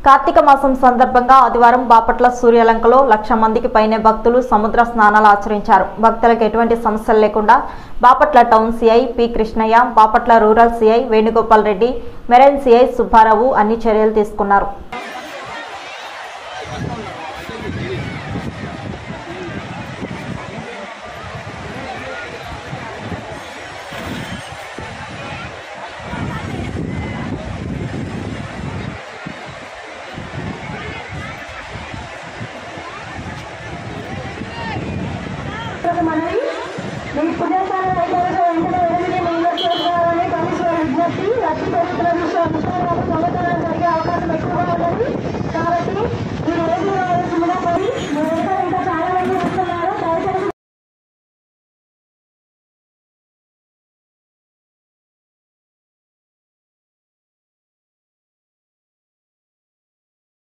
కార్తీక మాసం సందర్భంగా ఆదివారం బాపట్ల సూర్యలంకలో 1,00,000 మందికి పైనే భక్తులు సముద్ర స్నానాలు ఆచరించారు. భక్తులకు ఎటువంటి సమస్యలు లేకుండా Bapatla town CI P Krishnaiah, Bapatla rural CI Venugopal Reddy, marine CI Subbarao అన్ని చర్యలు తీసుకున్నారు. మీ పుణ్యస్థానం అయిపోయిన వెంటనే వెంటనే నీళ్ళు చేసుకోవాలని కమిషన్ విజ్ఞప్తి. రద్దు జరుగుతున్న విషయాలు జరిగే అవకాశం ఎక్కువగా ఉన్నది. కాబట్టి మీరు ఏది